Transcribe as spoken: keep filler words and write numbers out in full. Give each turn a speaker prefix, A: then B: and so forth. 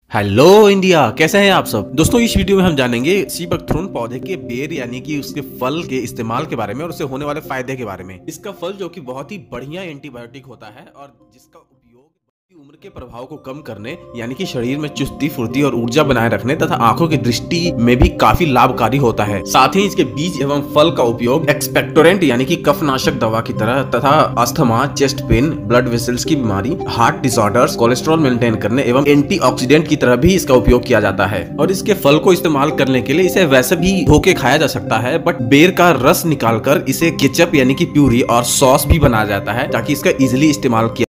A: Hello India, कैसे हैं आप सब दोस्तों। इस वीडियो में हम जानेंगे सीबकथ्रोन पौधे के बेर यानी कि उसके फल के इस्तेमाल के बारे में और उससे होने वाले फायदे के बारे में। इसका फल जो कि बहुत ही बढ़िया एंटीबायोटिक होता है और जिसका उपयोग बढ़ती उम्र के प्रभाव को कम करने यानी कि शरीर में चुस्ती फुर्ती और ऊर्जा बनाए रखने तथा आंखों की दृष्टि में भी काफी लाभकारी होता है। साथ ही इसके बीज एवं फल का उपयोग एक्सपेक्टोरेंट यानी कि कफनाशक दवा की तरह तथा asthma, chest pain, blood vessels की बीमारी, हार्ट डिसऑर्डर्स, कोलेस्ट्रॉल मेंटेन करने एवं एंटीऑक्सीडेंट की तरह भी इसका उपयोग किया जाता है। और इसके फल को इस्तेमाल करने के लिए इसे वैसे भी धो के खाया जा सकता है, बट बेर का रस निकालकर इसे केचप यानी कि प्यूरी और सॉस भी बनाया जाता है ताकि इसका इजिली इस्तेमाल किया